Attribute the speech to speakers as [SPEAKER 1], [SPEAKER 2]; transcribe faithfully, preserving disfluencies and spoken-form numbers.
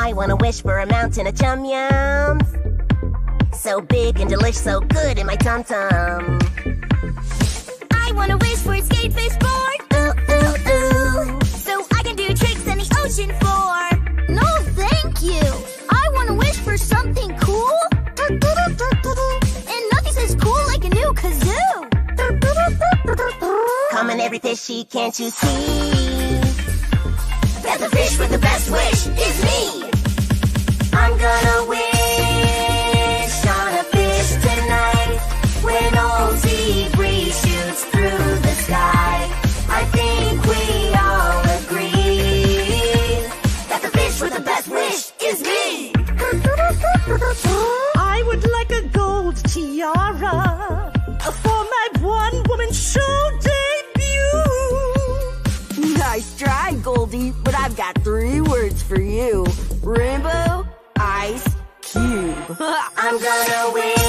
[SPEAKER 1] I wanna wish for a mountain of chum yums, so big and delish, so good in my tum tum.
[SPEAKER 2] I wanna wish for a skatefish board, ooh ooh ooh, so I can do tricks in the ocean floor. No thank you, I wanna wish for something cool, and nothing says cool like a new kazoo.
[SPEAKER 1] Come on every fishy, can't you see that the fish with the best wish is me? I'm gonna wish on a fish tonight. When old sea breeze shoots through the sky, I think we all agree that the fish with the best wish is me.
[SPEAKER 3] I would like a gold tiara for my one-woman show debut.
[SPEAKER 4] Nice try, Goldie, but I've got three words for you. Rainbow Ice Cube.
[SPEAKER 1] I'm gonna win